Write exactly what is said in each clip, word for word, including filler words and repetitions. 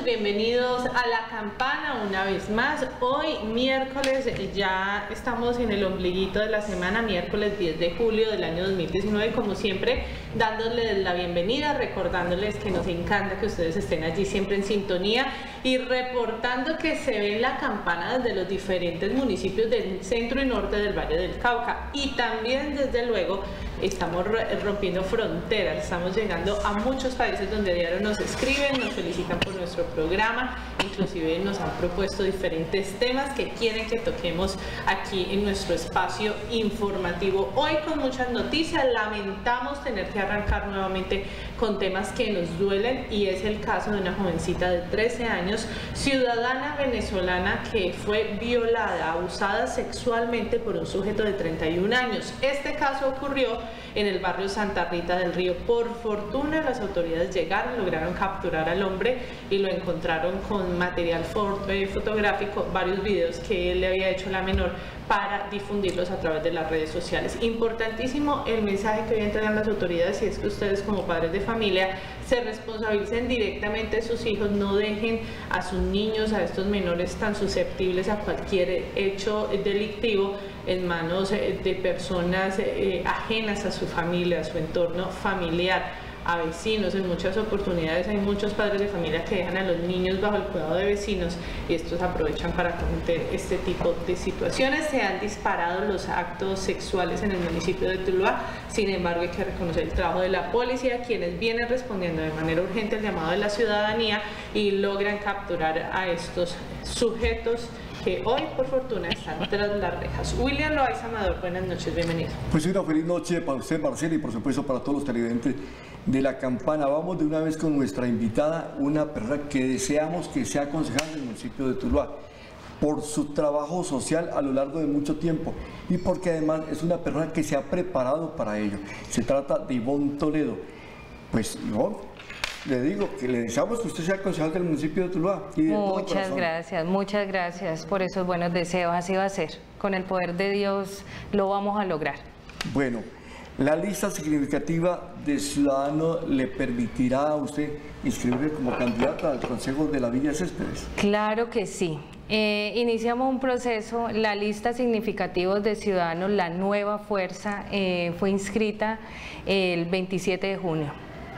bienvenidos a La Campana una vez más. Hoy miércoles, ya estamos en el ombliguito de la semana, miércoles diez de julio del año dos mil diecinueve, como siempre dándoles la bienvenida, recordándoles que nos encanta que ustedes estén allí siempre en sintonía y reportando que se ve La Campana desde los diferentes municipios del centro y norte del Valle del Cauca, y también desde luego estamos rompiendo fronteras, estamos llegando a muchos países donde a diario nos escriben, nos felicitan por nuestro programa, inclusive nos han propuesto diferentes temas que quieren que toquemos aquí en nuestro espacio informativo. Hoy con muchas noticias, lamentamos tener que arrancar nuevamente con temas que nos duelen, y es el caso de una jovencita de trece años, ciudadana venezolana, que fue violada, abusada sexualmente por un sujeto de treinta y un años. Este caso ocurrió en el barrio Santa Rita del Río. Por fortuna las autoridades llegaron, lograron capturar al hombre y lo encontraron con material fotográfico, varios videos que él le había hecho a la menor para difundirlos a través de las redes sociales. Importantísimo el mensaje que hoy entregan las autoridades, y es que ustedes como padres de familia se responsabilicen directamente de sus hijos, no dejen a sus niños, a estos menores tan susceptibles a cualquier hecho delictivo en manos de personas eh, ajenas a su familia, a su entorno familiar, a vecinos. En muchas oportunidades hay muchos padres de familia que dejan a los niños bajo el cuidado de vecinos y estos aprovechan para cometer este tipo de situaciones. Se han disparado los actos sexuales en el municipio de Tuluá, sin embargo hay que reconocer el trabajo de la policía, quienes vienen respondiendo de manera urgente al llamado de la ciudadanía y logran capturar a estos sujetos que hoy, por fortuna, están tras las rejas. William Loaiza Amador, buenas noches, bienvenido. Pues una feliz noche para usted, Marcela, y por supuesto para todos los televidentes de La Campana. Vamos de una vez con nuestra invitada, una persona que deseamos que sea concejal del municipio de Tuluá, por su trabajo social a lo largo de mucho tiempo y porque además es una persona que se ha preparado para ello. Se trata de Ivonne Toledo. Pues Ivonne, le digo que le deseamos que usted sea concejal del municipio de Tuluá. Y de muchas gracias, muchas gracias por esos buenos deseos, así va a ser. Con el poder de Dios lo vamos a lograr. Bueno, la lista significativa de ciudadanos le permitirá a usted inscribirse como candidata al Consejo de la Villa Céspedes. Claro que sí. Eh, iniciamos un proceso, la lista significativa de ciudadanos, la nueva fuerza, eh, fue inscrita el veintisiete de junio.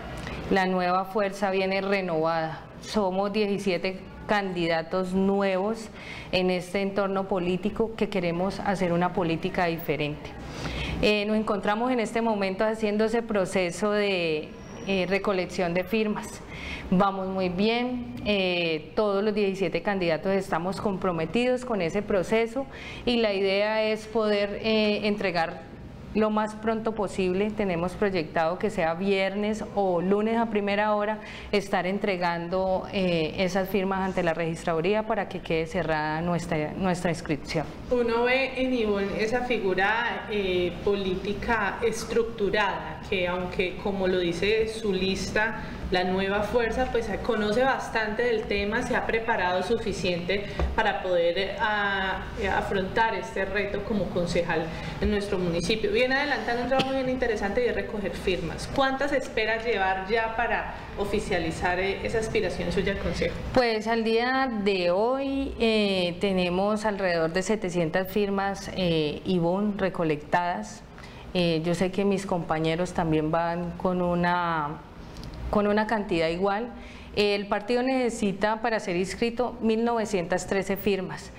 La nueva fuerza viene renovada, somos diecisiete candidatos nuevos en este entorno político que queremos hacer una política diferente. Eh, nos encontramos en este momento haciendo ese proceso de eh, recolección de firmas. Vamos muy bien, eh, todos los diecisiete candidatos estamos comprometidos con ese proceso y la idea es poder eh, entregar lo más pronto posible. Tenemos proyectado que sea viernes o lunes a primera hora estar entregando eh, esas firmas ante la registraduría para que quede cerrada nuestra, nuestra inscripción. Uno ve en Ivonne esa figura eh, política estructurada, que aunque como lo dice su lista, la nueva fuerza, pues conoce bastante del tema, se ha preparado suficiente para poder a, afrontar este reto como concejal en nuestro municipio. Viene adelantando un trabajo bien interesante y es recoger firmas. ¿Cuántas espera llevar ya para oficializar esa aspiración suya al consejo? Pues al día de hoy eh, tenemos alrededor de setecientas firmas, eh, Ivonne, recolectadas. Eh, yo sé que mis compañeros también van con una... con una cantidad igual. El partido necesita para ser inscrito mil novecientas trece firmas,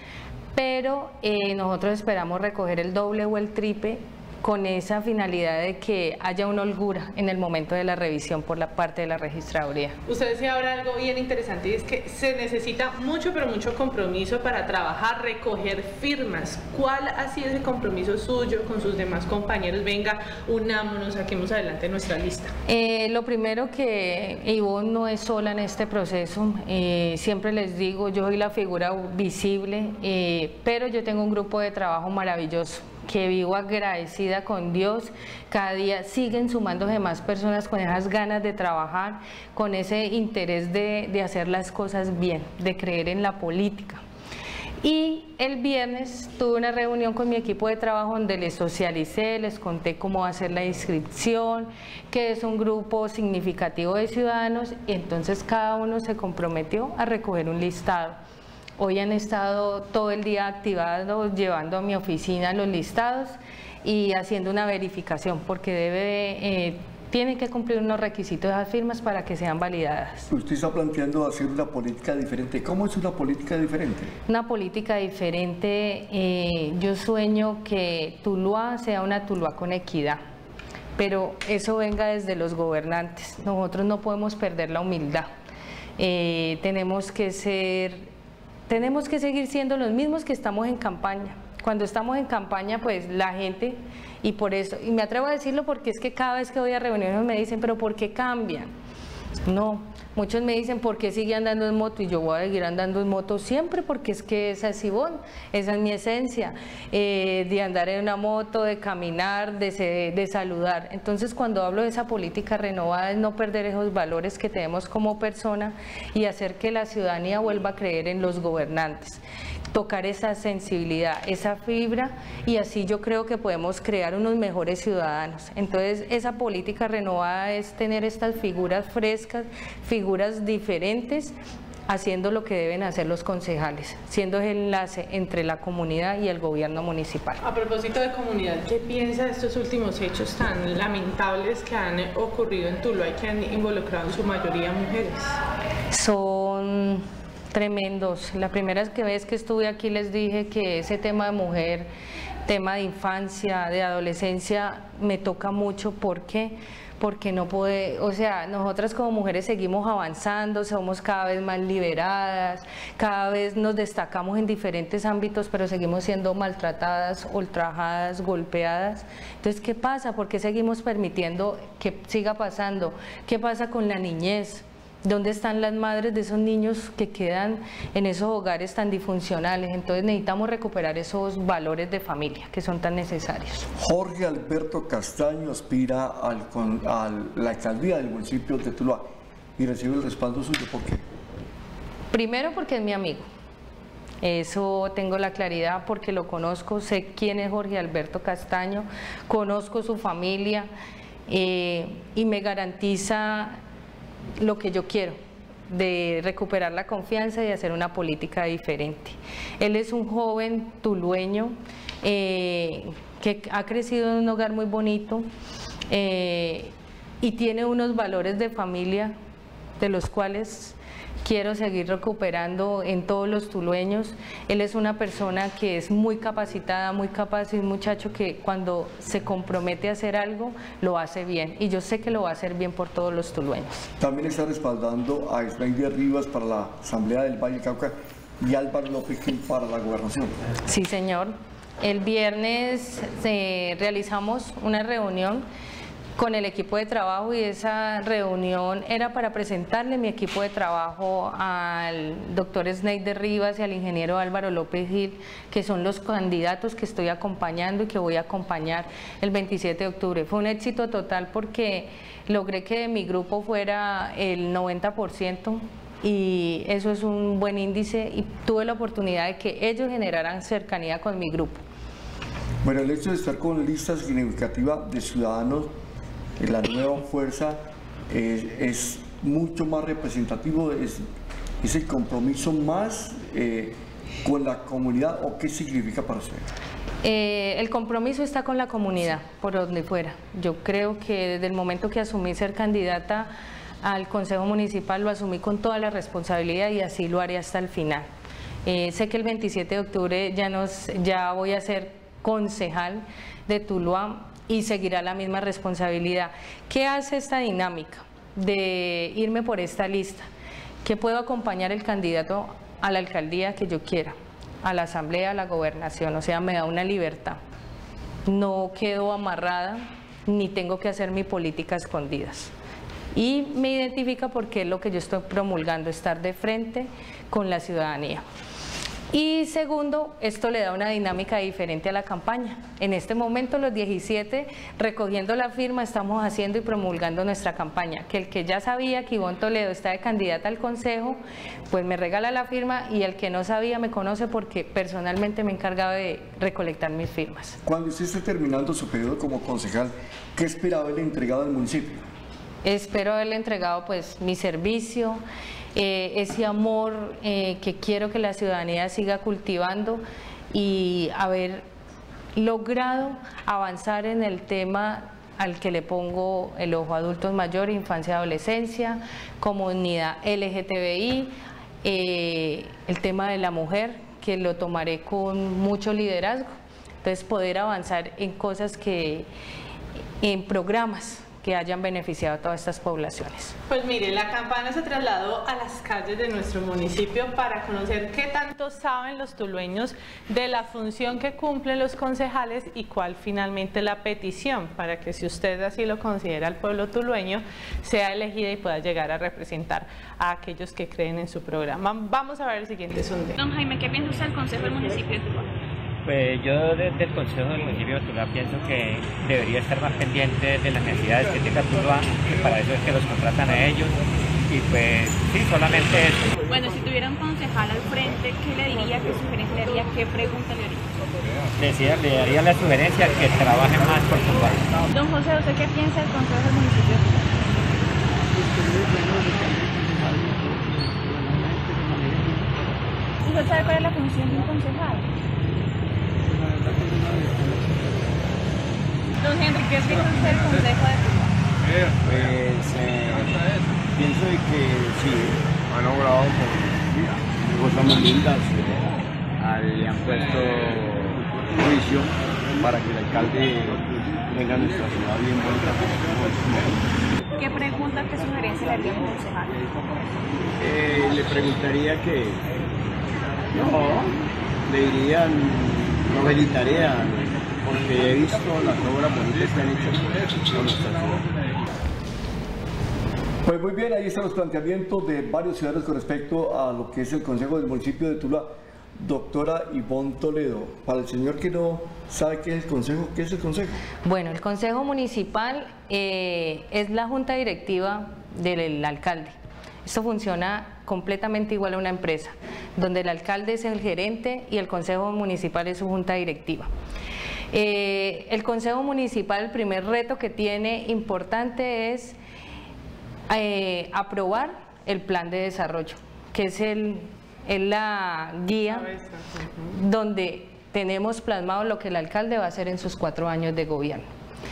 pero eh, nosotros esperamos recoger el doble o el triple con esa finalidad de que haya una holgura en el momento de la revisión por la parte de la registraduría. Usted decía ahora algo bien interesante, y es que se necesita mucho, pero mucho compromiso para trabajar, recoger firmas. ¿Cuál ha sido ese compromiso suyo con sus demás compañeros? Venga, unámonos, saquemos adelante nuestra lista. Eh, lo primero, que Ivonne no es sola en este proceso. Eh, siempre les digo, yo soy la figura visible, eh, pero yo tengo un grupo de trabajo maravilloso, que vivo agradecida con Dios. Cada día siguen sumándose más personas con esas ganas de trabajar, con ese interés de, de hacer las cosas bien, de creer en la política. Y el viernes tuve una reunión con mi equipo de trabajo donde les socialicé, les conté cómo hacer la inscripción, que es un grupo significativo de ciudadanos, y entonces cada uno se comprometió a recoger un listado. Hoy han estado todo el día activados, llevando a mi oficina los listados y haciendo una verificación, porque debe... Eh, tienen que cumplir unos requisitos de las firmas para que sean validadas. Usted está planteando hacer una política diferente. ¿Cómo es una política diferente? Una política diferente, eh, yo sueño que Tuluá sea una Tuluá con equidad, pero eso venga desde los gobernantes. Nosotros no podemos perder la humildad. Eh, tenemos que ser, tenemos que seguir siendo los mismos que estamos en campaña. Cuando estamos en campaña, pues la gente, y por eso, y me atrevo a decirlo porque es que cada vez que voy a reuniones me dicen, pero ¿por qué cambian? No, muchos me dicen, ¿por qué sigue andando en moto? Y yo voy a seguir andando en moto siempre, porque es que esa es Ivonne, esa es mi esencia, eh, de andar en una moto, de caminar, de, se, de saludar. Entonces, cuando hablo de esa política renovada, es no perder esos valores que tenemos como persona y hacer que la ciudadanía vuelva a creer en los gobernantes. Tocar esa sensibilidad, esa fibra, y así yo creo que podemos crear unos mejores ciudadanos. Entonces esa política renovada es tener estas figuras frescas, figuras diferentes, haciendo lo que deben hacer los concejales, siendo el enlace entre la comunidad y el gobierno municipal. A propósito de comunidad, ¿qué piensa de estos últimos hechos tan lamentables que han ocurrido en Tuluá y que han involucrado en su mayoría mujeres? Son tremendos. La primera vez que estuve aquí les dije que ese tema de mujer, tema de infancia, de adolescencia, me toca mucho. ¿Por qué? Porque no puede, o sea, nosotras como mujeres seguimos avanzando, somos cada vez más liberadas, cada vez nos destacamos en diferentes ámbitos, pero seguimos siendo maltratadas, ultrajadas, golpeadas. Entonces, ¿qué pasa? ¿Por qué seguimos permitiendo que siga pasando? ¿Qué pasa con la niñez? ¿Dónde están las madres de esos niños que quedan en esos hogares tan disfuncionales? Entonces necesitamos recuperar esos valores de familia que son tan necesarios. Jorge Alberto Castaño aspira al, a la alcaldía del municipio de Tuluá y recibe el respaldo suyo. ¿Por qué? Primero porque es mi amigo. Eso tengo la claridad porque lo conozco, sé quién es Jorge Alberto Castaño, conozco su familia eh, y me garantiza lo que yo quiero, de recuperar la confianza y hacer una política diferente. Él es un joven tulueño eh, que ha crecido en un hogar muy bonito eh, y tiene unos valores de familia de los cuales quiero seguir recuperando en todos los tulueños. Él es una persona que es muy capacitada, muy capaz, y un muchacho que cuando se compromete a hacer algo, lo hace bien. Y yo sé que lo va a hacer bien por todos los tulueños. También está respaldando a Ismael Rivas para la Asamblea del Valle del Cauca y Álvaro López Gil para la gobernación. Sí, señor. El viernes eh, realizamos una reunión con el equipo de trabajo y esa reunión era para presentarle mi equipo de trabajo al doctor Sneider Rivas y al ingeniero Álvaro López Gil, que son los candidatos que estoy acompañando y que voy a acompañar el veintisiete de octubre. Fue un éxito total porque logré que de mi grupo fuera el noventa por ciento y eso es un buen índice y tuve la oportunidad de que ellos generaran cercanía con mi grupo. Bueno, el hecho de estar con lista significativa de ciudadanos, la nueva fuerza es, es mucho más representativo, es, es el compromiso más eh, con la comunidad, ¿o qué significa para usted? Eh, el compromiso está con la comunidad, por donde fuera. Yo creo que desde el momento que asumí ser candidata al Consejo Municipal lo asumí con toda la responsabilidad y así lo haré hasta el final. Eh, sé que el veintisiete de octubre ya, nos, ya voy a ser concejal de Tuluá y seguirá la misma responsabilidad. ¿Qué hace esta dinámica de irme por esta lista? Que puedo acompañar el candidato a la alcaldía que yo quiera, a la asamblea, a la gobernación, o sea, me da una libertad. No quedo amarrada, ni tengo que hacer mi política a escondidas. Y me identifica porque es lo que yo estoy promulgando, estar de frente con la ciudadanía. Y segundo, esto le da una dinámica diferente a la campaña. En este momento los diecisiete, recogiendo la firma, estamos haciendo y promulgando nuestra campaña. Que el que ya sabía que Ivonne Toledo está de candidata al consejo, pues me regala la firma, y el que no sabía me conoce porque personalmente me he encargado de recolectar mis firmas. Cuando usted esté terminando su periodo como concejal, ¿qué esperaba haberle entregado al municipio? Espero haberle entregado pues mi servicio, eh, ese amor eh, que quiero que la ciudadanía siga cultivando, y haber logrado avanzar en el tema al que le pongo el ojo: adultos mayores, infancia y adolescencia, comunidad L G T B I, eh, el tema de la mujer, que lo tomaré con mucho liderazgo. Entonces, poder avanzar en cosas que, en programas que hayan beneficiado a todas estas poblaciones. Pues mire, la campana se trasladó a las calles de nuestro municipio para conocer qué tanto saben los tulueños de la función que cumplen los concejales y cuál finalmente la petición para que, si usted así lo considera, el pueblo tulueño sea elegida y pueda llegar a representar a aquellos que creen en su programa. Vamos a ver el siguiente sondeo. Don Jaime, ¿qué piensa usted del Consejo del Municipio de Tuluá? Pues yo desde el Consejo del Municipio de Tuluá pienso que debería estar más pendiente de las necesidades que tenga Tuluá, que para eso es que los contratan a ellos, y pues sí, solamente eso. Bueno, si tuviera un concejal al frente, ¿qué le diría, qué sugerencia le haría, qué pregunta le haría? Le, decía, le daría la sugerencia que trabaje más por Tuluá. Don José, ¿usted qué piensa del Consejo del Municipio de Tuluá? ¿Usted sabe cuál es la función de un concejal? Don Henry, ¿qué piensa usted del Consejo de Tuluá? Pues eh, pienso de que sí, han logrado cosas muy lindas, eh, le han puesto juicio para que el alcalde tenga nuestra ciudad bien bonita. ¿Qué pregunta, qué sugerencia le haría a un concejal? Eh, le preguntaría que, no, le dirían, no felicitaría, porque he visto las obras bonitas que han hecho con nuestra ciudad. Pues muy bien, ahí están los planteamientos de varios ciudadanos con respecto a lo que es el Consejo del Municipio de Tuluá. Doctora Ivonne Toledo, para el señor que no sabe qué es el Consejo, ¿qué es el Consejo? Bueno, el Consejo Municipal eh, es la junta directiva del alcalde. Esto funciona completamente igual a una empresa, donde el alcalde es el gerente y el Consejo Municipal es su junta directiva. Eh, el Consejo Municipal, el primer reto que tiene importante es eh, aprobar el plan de desarrollo, que es, el, es la guía donde tenemos plasmado lo que el alcalde va a hacer en sus cuatro años de gobierno.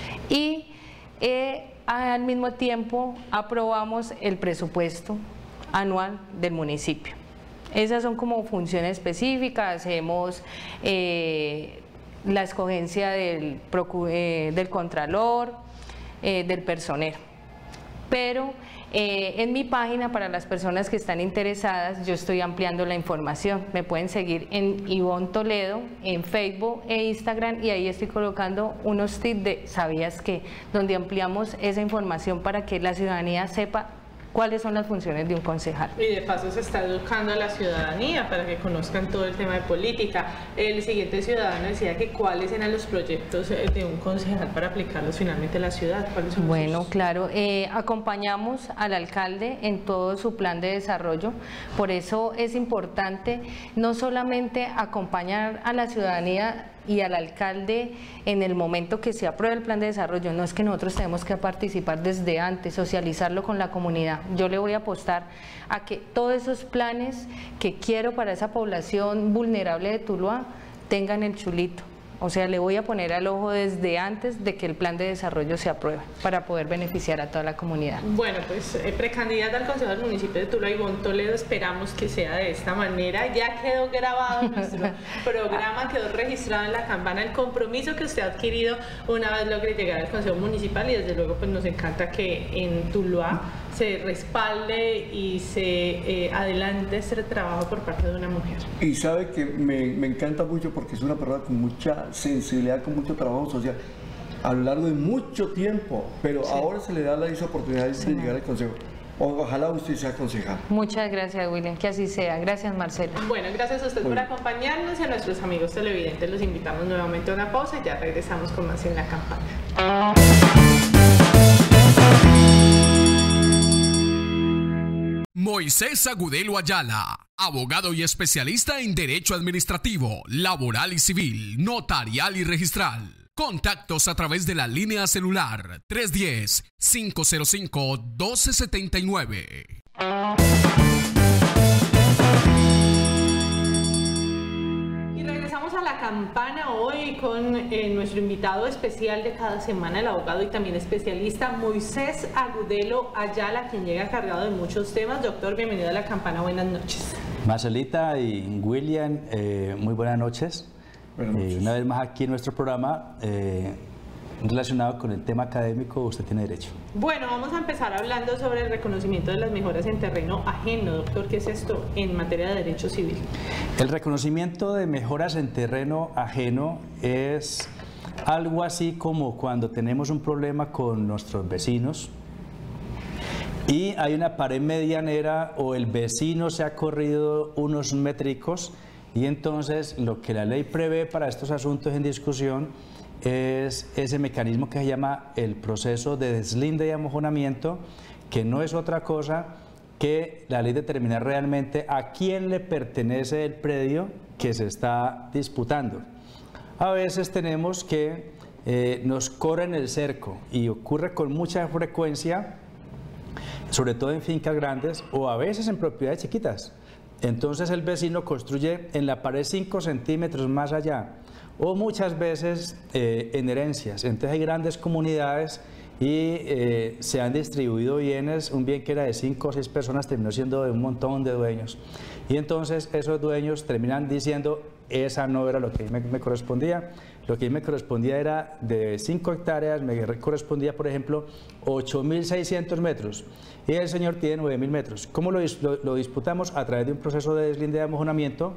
Y eh, al mismo tiempo aprobamos el presupuesto anual del municipio. Esas son como funciones específicas. Hemos eh, la escogencia del, eh, del contralor, eh, del personero. Pero eh, en mi página, para las personas que están interesadas, yo estoy ampliando la información. Me pueden seguir en Ivonne Toledo, en Facebook e Instagram, y ahí estoy colocando unos tips de ¿sabías qué?, donde ampliamos esa información para que la ciudadanía sepa cuáles son las funciones de un concejal. Y de paso se está educando a la ciudadanía para que conozcan todo el tema de política. El siguiente ciudadano decía que cuáles eran los proyectos de un concejal para aplicarlos finalmente a la ciudad. ¿Cuáles son bueno, esos? claro, eh, acompañamos al alcalde en todo su plan de desarrollo. Por eso es importante no solamente acompañar a la ciudadanía y al alcalde en el momento que se apruebe el plan de desarrollo, no es que nosotros tenemos que participar desde antes, socializarlo con la comunidad. Yo le voy a apostar a que todos esos planes que quiero para esa población vulnerable de Tuluá tengan el chulito. O sea, le voy a poner al ojo desde antes de que el plan de desarrollo se apruebe para poder beneficiar a toda la comunidad. Bueno, pues eh, precandidata al Consejo del Municipio de Tuluá, Ivonne Toledo, esperamos que sea de esta manera. Ya quedó grabado nuestro programa, quedó registrado en la campana el compromiso que usted ha adquirido una vez logre llegar al Consejo Municipal, y desde luego pues nos encanta que en Tuluá se respalde y se eh, adelante este trabajo por parte de una mujer. Y sabe que me, me encanta mucho porque es una persona con mucha sensibilidad, con mucho trabajo social a lo largo de mucho tiempo, pero sí, ahora se le da la esa oportunidad de sí, llegar al Consejo. O, ojalá usted sea concejal. Muchas gracias, William, que así sea. Gracias, Marcela. Bueno, gracias a usted por acompañarnos y a nuestros amigos televidentes los invitamos nuevamente a una pausa y ya regresamos con más en La Campana. Moisés Agudelo Ayala, abogado y especialista en Derecho Administrativo, Laboral y Civil, Notarial y Registral. Contactos a través de la línea celular tres uno cero, cinco cero cinco, uno dos siete nueve. Y regresamos a La Campana hoy con eh, nuestro invitado especial de cada semana, el abogado y también especialista Moisés Agudelo Ayala, quien llega cargado de muchos temas. Doctor, bienvenido a La Campana, buenas noches. Marcelita y William, eh, muy buenas noches. Eh, una vez más aquí en nuestro programa eh, relacionado con el tema académico, usted tiene derecho. Bueno, vamos a empezar hablando sobre el reconocimiento de las mejoras en terreno ajeno. Doctor, ¿qué es esto en materia de derecho civil? El reconocimiento de mejoras en terreno ajeno es algo así como cuando tenemos un problema con nuestros vecinos y hay una pared medianera o el vecino se ha corrido unos métricos. Y entonces lo que la ley prevé para estos asuntos en discusión es ese mecanismo que se llama el proceso de deslinde y amojonamiento, que no es otra cosa que la ley determinar realmente a quién le pertenece el predio que se está disputando. A veces tenemos que eh, nos corren el cerco y ocurre con mucha frecuencia, sobre todo en fincas grandes o a veces en propiedades chiquitas. Entonces el vecino construye en la pared cinco centímetros más allá o muchas veces eh, en herencias. Entonces hay grandes comunidades y eh, se han distribuido bienes, un bien que era de cinco o seis personas terminó siendo de un montón de dueños. Y entonces esos dueños terminan diciendo, esa no era lo que me, me correspondía, lo que me correspondía era de cinco hectáreas, me correspondía por ejemplo ocho mil seiscientos metros y el señor tiene nueve mil metros. ¿Cómo lo, lo, lo disputamos? A través de un proceso de deslinde de amojonamiento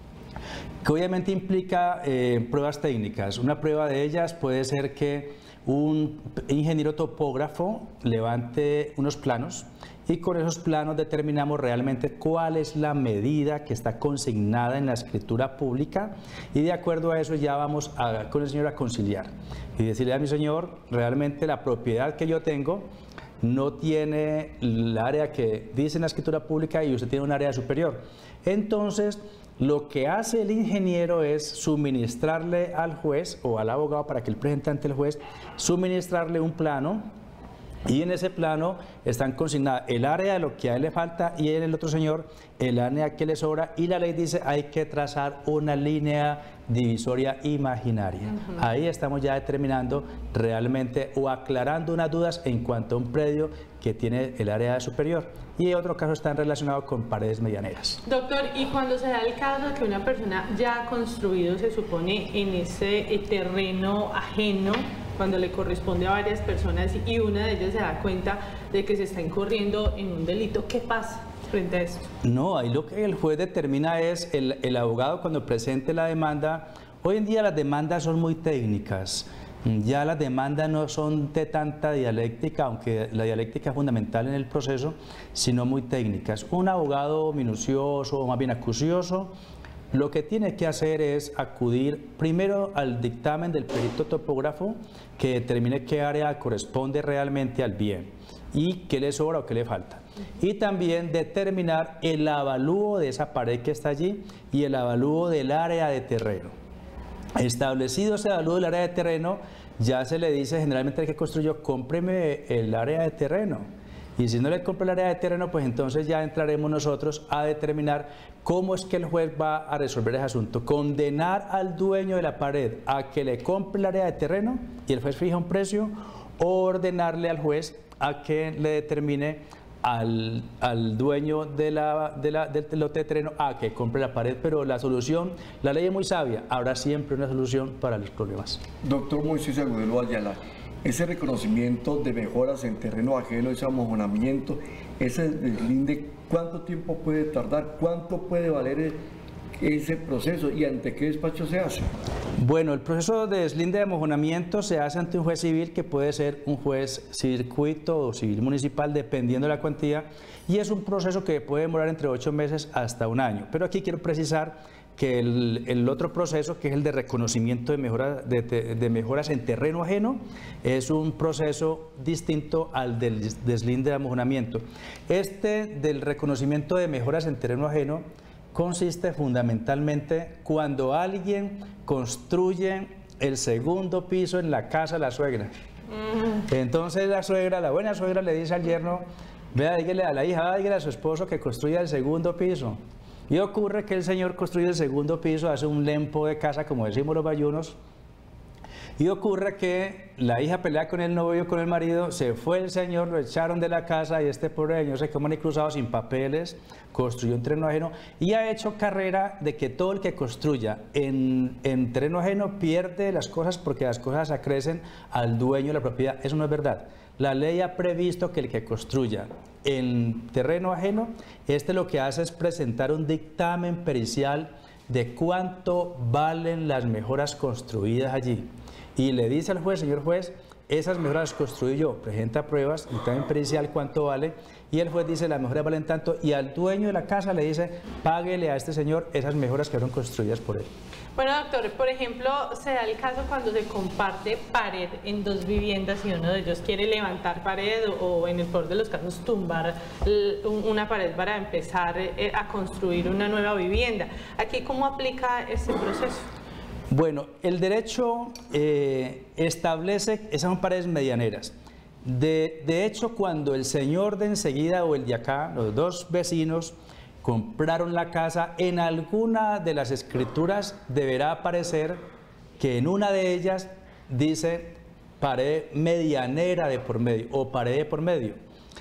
que obviamente implica eh, pruebas técnicas. Una prueba de ellas puede ser que un ingeniero topógrafo levante unos planos y con esos planos determinamos realmente cuál es la medida que está consignada en la escritura pública y de acuerdo a eso ya vamos a, con el señor a conciliar y decirle a mi señor, realmente la propiedad que yo tengo no tiene el área que dice en la escritura pública y usted tiene un área superior. Entonces, lo que hace el ingeniero es suministrarle al juez o al abogado para que el presentante del juez suministrarle un plano y en ese plano están consignadas el área de lo que a él le falta y en el otro señor el área que le sobra y la ley dice hay que trazar una línea divisoria imaginaria. Uh-huh. Ahí estamos ya determinando realmente o aclarando unas dudas en cuanto a un predio que tiene el área superior y en otro caso están relacionados con paredes medianeras. Doctor, y cuando se da el caso de que una persona ya ha construido, se supone, en ese terreno ajeno, cuando le corresponde a varias personas y una de ellas se da cuenta de que se está incurriendo en un delito, ¿qué pasa frente a esto? No, ahí lo que el juez determina es el, el abogado cuando presente la demanda. Hoy en día las demandas son muy técnicas, ya las demandas no son de tanta dialéctica, aunque la dialéctica es fundamental en el proceso, sino muy técnicas. Un abogado minucioso o más bien acucioso lo que tiene que hacer es acudir primero al dictamen del perito topógrafo que determine qué área corresponde realmente al bien y qué le sobra o qué le falta. Y también determinar el avalúo de esa pared que está allí y el avalúo del área de terreno. Establecido ese avalúo del área de terreno, ya se le dice generalmente al que construyó, cómpreme el área de terreno. Y si no le compra el área de terreno, pues entonces ya entraremos nosotros a determinar cómo es que el juez va a resolver ese asunto. Condenar al dueño de la pared a que le compre el área de terreno y el juez fija un precio, o ordenarle al juez a que le determine al, al dueño de la, de la, del lote de terreno a que compre la pared. Pero la solución, la ley es muy sabia, habrá siempre una solución para los problemas. Doctor Moisés Agudelo Ayala, ese reconocimiento de mejoras en terreno ajeno, ese amojonamiento, ese deslinde, ¿cuánto tiempo puede tardar? ¿Cuánto puede valer ese proceso y ante qué despacho se hace? Bueno, el proceso de deslinde de amojonamiento se hace ante un juez civil, que puede ser un juez circuito o civil municipal, dependiendo de la cuantía, y es un proceso que puede demorar entre ocho meses hasta un año. Pero aquí quiero precisar que el, el otro proceso, que es el de reconocimiento de, mejora, de, de, de mejoras en terreno ajeno, es un proceso distinto al del deslinde de amojonamiento. Este del reconocimiento de mejoras en terreno ajeno consiste fundamentalmente cuando alguien construye el segundo piso en la casa de la suegra. Mm. Entonces la suegra, la buena suegra, le dice al yerno: vea, dígale a la hija, dígale a su esposo que construya el segundo piso. Y ocurre que el señor construye el segundo piso, hace un lempo de casa, como decimos los bayunos, y ocurre que la hija pelea con el novio, con el marido, se fue el señor, lo echaron de la casa y este pobre señor se quedó cruzado sin papeles, construyó en terreno ajeno y ha hecho carrera de que todo el que construya en, en terreno ajeno pierde las cosas, porque las cosas acrecen al dueño de la propiedad. Eso no es verdad. La ley ha previsto que el que construya en terreno ajeno, este lo que hace es presentar un dictamen pericial de cuánto valen las mejoras construidas allí. Y le dice al juez: señor juez, esas mejoras construí yo, presenta pruebas, dictamen pericial, cuánto vale, y el juez dice: las mejoras valen tanto, y al dueño de la casa le dice: páguele a este señor esas mejoras que fueron construidas por él. Bueno, doctor, por ejemplo, se da el caso cuando se comparte pared en dos viviendas y uno de ellos quiere levantar pared o, en el peor de los casos, tumbar una pared para empezar a construir una nueva vivienda. ¿Aquí cómo aplica este proceso? Bueno, el derecho eh, establece, esas son paredes medianeras. De, de hecho, cuando el señor de enseguida o el de acá, los dos vecinos, compraron la casa, en alguna de las escrituras deberá aparecer que en una de ellas dice pared medianera de por medio o pared de por medio.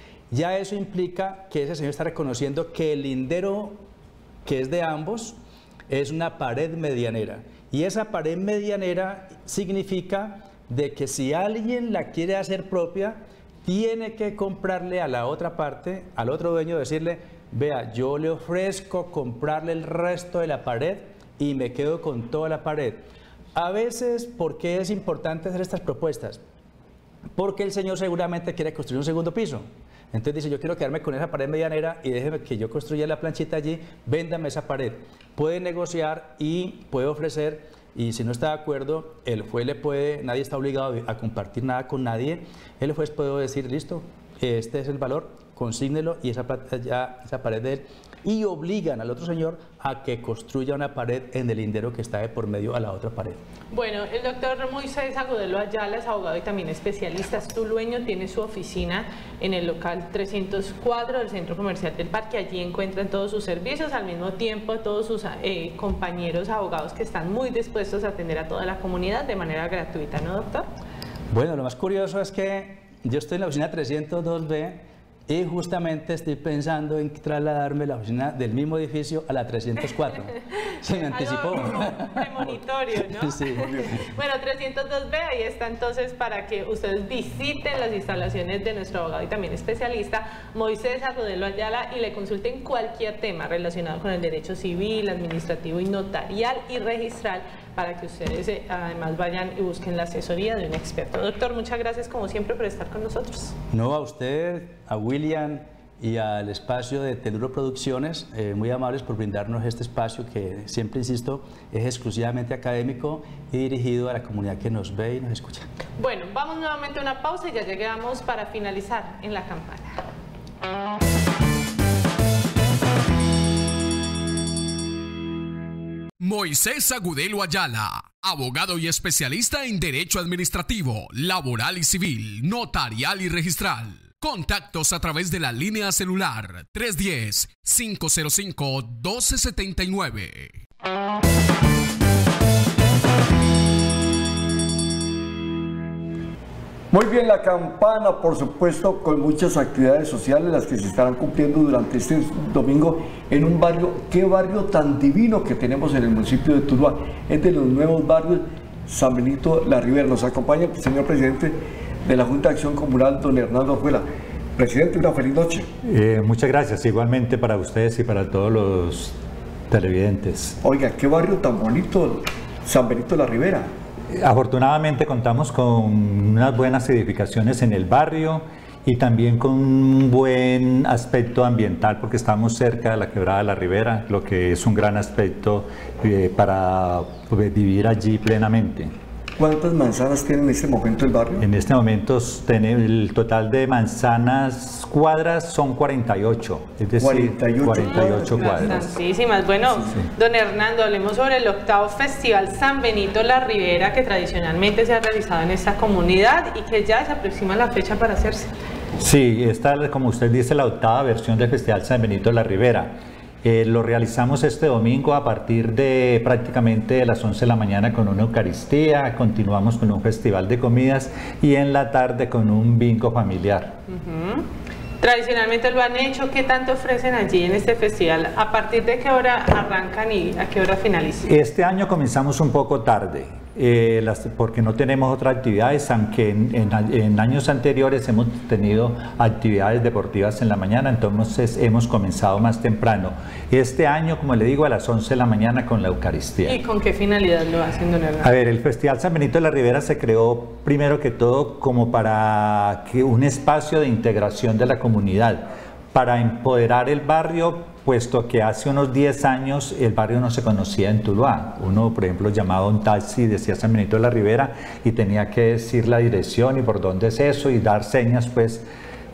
Ya eso implica que ese señor está reconociendo que el lindero, que es de ambos, es una pared medianera. Y esa pared medianera significa de que si alguien la quiere hacer propia, tiene que comprarle a la otra parte, al otro dueño, decirle: vea, yo le ofrezco comprarle el resto de la pared y me quedo con toda la pared. A veces, ¿por qué es importante hacer estas propuestas? Porque el señor seguramente quiere construir un segundo piso. Entonces dice: yo quiero quedarme con esa pared medianera y déjeme que yo construya la planchita allí, véndame esa pared. Puede negociar y puede ofrecer, y si no está de acuerdo, el juez le puede, nadie está obligado a compartir nada con nadie, el juez puede decir: listo, este es el valor, consígnelo y esa, ya, esa pared de él, y obligan al otro señor a que construya una pared en el lindero que está de por medio a la otra pared. Bueno, el doctor Moisés Agudelo Ayala es abogado y también especialista, es tulueño, tiene su oficina en el local trescientos cuatro del Centro Comercial del Parque. Allí encuentran todos sus servicios, al mismo tiempo todos sus eh, compañeros abogados que están muy dispuestos a atender a toda la comunidad de manera gratuita, ¿no, doctor? Bueno, lo más curioso es que yo estoy en la oficina trescientos dos B y justamente estoy pensando en trasladarme la oficina del mismo edificio a la trescientos cuatro. Se me anticipó. Premonitorio, ¿no? Sí. Bueno, trescientos dos B, ahí está entonces para que ustedes visiten las instalaciones de nuestro abogado y también especialista Moisés Agudelo Ayala y le consulten cualquier tema relacionado con el derecho civil, administrativo y notarial y registral, para que ustedes eh, además vayan y busquen la asesoría de un experto. Doctor, muchas gracias como siempre por estar con nosotros. No, a usted, a William y al espacio de Teluro Producciones, eh, muy amables por brindarnos este espacio que, siempre insisto, es exclusivamente académico y dirigido a la comunidad que nos ve y nos escucha. Bueno, vamos nuevamente a una pausa y ya llegamos para finalizar en La Campana. Moisés Agudelo Ayala, abogado y especialista en Derecho Administrativo, Laboral y Civil, Notarial y Registral. Contactos a través de la línea celular tres uno cero, cinco cero cinco, uno dos siete nueve. Muy bien, La Campana, por supuesto, con muchas actividades sociales, las que se estarán cumpliendo durante este domingo en un barrio, qué barrio tan divino que tenemos en el municipio de Tuluá. Es de los nuevos barrios, San Benito La Ribera. Nos acompaña el señor presidente de la Junta de Acción Comunal, don Hernando Orjuela. Presidente, una feliz noche. Eh, muchas gracias, igualmente para ustedes y para todos los televidentes. Oiga, qué barrio tan bonito, San Benito de la Ribera. Afortunadamente contamos con unas buenas edificaciones en el barrio y también con un buen aspecto ambiental porque estamos cerca de la Quebrada de la Ribera, lo que es un gran aspecto eh, para pues, vivir allí plenamente. ¿Cuántas manzanas tiene en este momento el barrio? En este momento tenemos el total de manzanas cuadras son cuarenta y ocho, es decir, cuarenta y ocho, cuarenta y ocho cuadras. Bastantísimas. Bueno, sí, sí. Don Hernando, hablemos sobre el octavo Festival San Benito La Ribera que tradicionalmente se ha realizado en esta comunidad y que ya se aproxima la fecha para hacerse. Sí, esta es, como usted dice, la octava versión del Festival San Benito La Ribera. Eh, lo realizamos este domingo a partir de prácticamente las once de la mañana con una Eucaristía, continuamos con un festival de comidas y en la tarde con un bingo familiar. Uh-huh. Tradicionalmente lo han hecho, ¿qué tanto ofrecen allí en este festival? ¿A partir de qué hora arrancan y a qué hora finalizan? Este año comenzamos un poco tarde. Eh, las, porque no tenemos otras actividades, aunque en, en, en años anteriores hemos tenido actividades deportivas en la mañana, entonces hemos comenzado más temprano. Este año, como le digo, a las once de la mañana con la Eucaristía. ¿Y con qué finalidad lo hacen, don Hernando? A ver, el Festival San Benito de la Ribera se creó primero que todo como para que un espacio de integración de la comunidad, para empoderar el barrio, puesto que hace unos diez años el barrio no se conocía en Tuluá. Uno, por ejemplo, llamaba a un taxi y decía San Benito de la Ribera y tenía que decir la dirección y por dónde es eso y dar señas, pues,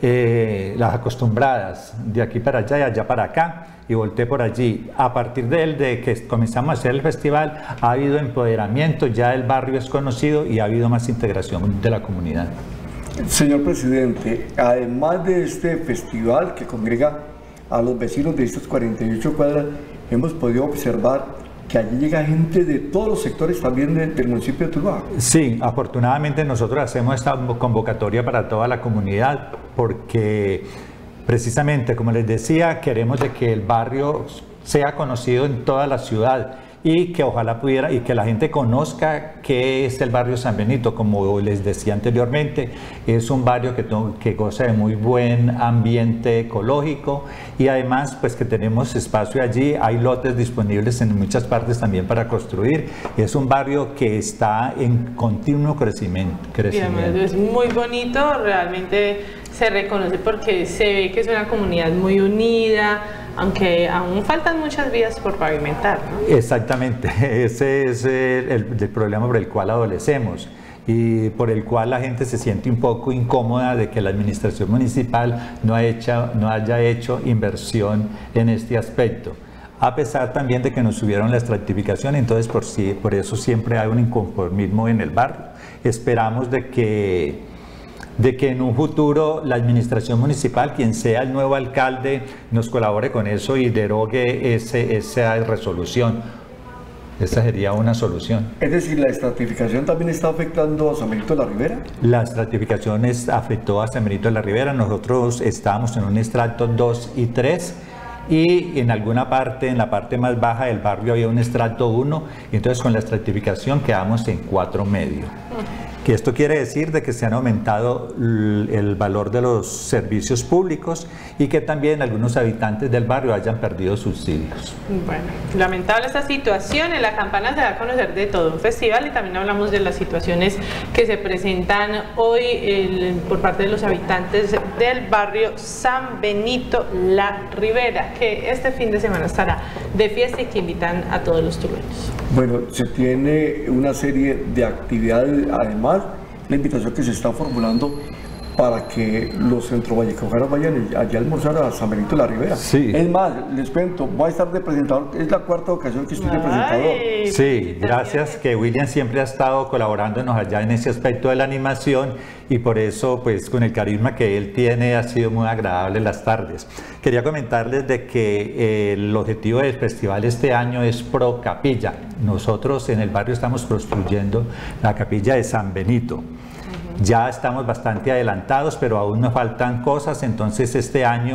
eh, las acostumbradas, de aquí para allá y allá para acá, y volteé por allí. A partir de él, de que comenzamos a hacer el festival, ha habido empoderamiento, ya el barrio es conocido y ha habido más integración de la comunidad. Señor presidente, además de este festival que congrega a los vecinos de estas cuarenta y ocho cuadras, hemos podido observar que allí llega gente de todos los sectores también de, del municipio de Tuluá. Sí, afortunadamente nosotros hacemos esta convocatoria para toda la comunidad porque precisamente, como les decía, queremos de que el barrio sea conocido en toda la ciudad y que ojalá pudiera y que la gente conozca qué es el barrio San Benito. Como les decía anteriormente, es un barrio que, que goza de muy buen ambiente ecológico y además pues que tenemos espacio allí, hay lotes disponibles en muchas partes también para construir. Es un barrio que está en continuo crecimiento. crecimiento. Es muy bonito, realmente se reconoce porque se ve que es una comunidad muy unida, aunque aún faltan muchas vías por pavimentar, ¿no? Exactamente, ese es el, el, el problema por el cual adolecemos y por el cual la gente se siente un poco incómoda de que la administración municipal no, ha hecho, no haya hecho inversión en este aspecto. A pesar también de que nos subieron la estratificación, entonces por, sí, por eso siempre hay un inconformismo en el barrio. Esperamos de que de que en un futuro la administración municipal, quien sea el nuevo alcalde, nos colabore con eso y derogue ese, esa resolución. Esa sería una solución. Es decir, ¿la estratificación también está afectando a San Benito de la Ribera? La estratificación es, afectó a San Benito de la Ribera. Nosotros estábamos en un estrato dos y tres y en alguna parte, en la parte más baja del barrio había un estrato uno y entonces con la estratificación quedamos en cuatro medio. Que esto quiere decir de que se han aumentado el valor de los servicios públicos y que también algunos habitantes del barrio hayan perdido subsidios. Bueno, lamentable esta situación. En La Campana se da a conocer de todo un festival y también hablamos de las situaciones que se presentan hoy el, por parte de los habitantes del barrio San Benito La Ribera, que este fin de semana estará de fiesta y que invitan a todos los tulueños. Bueno, se tiene una serie de actividades, además la invitación que se está formulando para que los centrovallecojanos vayan allá a almorzar a San Benito de la Ribera. Sí. Es más, les cuento, voy a estar de presentador, es la cuarta ocasión que estoy de presentador. Sí, gracias, que William siempre ha estado colaborándonos allá en ese aspecto de la animación y por eso, pues con el carisma que él tiene, ha sido muy agradable las tardes. Quería comentarles de que eh, el objetivo del festival este año es pro capilla. Nosotros en el barrio estamos construyendo la capilla de San Benito. Ya estamos bastante adelantados, pero aún nos faltan cosas, entonces este año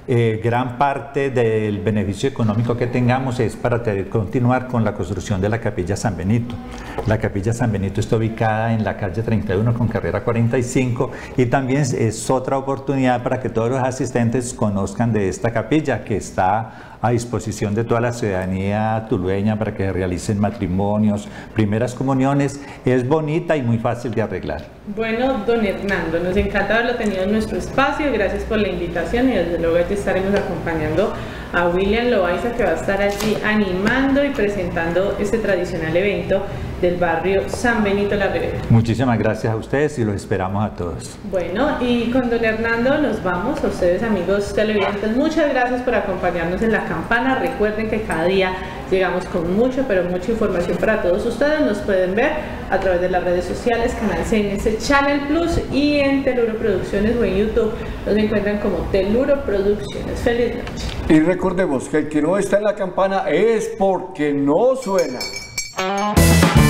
eh, gran parte del beneficio económico que tengamos es para tener, continuar con la construcción de la Capilla San Benito. La Capilla San Benito está ubicada en la calle treinta y uno con carrera cuarenta y cinco y también es otra oportunidad para que todos los asistentes conozcan de esta capilla que está a disposición de toda la ciudadanía tulueña para que realicen matrimonios, primeras comuniones. Es bonita y muy fácil de arreglar. Bueno, don Hernando, nos encanta haberlo tenido en nuestro espacio, gracias por la invitación y desde luego allí estaremos acompañando a William Loaiza, que va a estar allí animando y presentando este tradicional evento del barrio San Benito La Ribera. Muchísimas gracias a ustedes y los esperamos a todos. Bueno, y con don Hernando nos vamos. A ustedes, amigos televidentes, muchas gracias por acompañarnos en La Campana. Recuerden que cada día llegamos con mucho, pero mucha información para todos ustedes. Nos pueden ver a través de las redes sociales, Canal C N S Channel Plus y en Teluro Producciones o en YouTube. Nos encuentran como Teluro Producciones. Feliz noche. Y recordemos que el que no está en La Campana es porque no suena.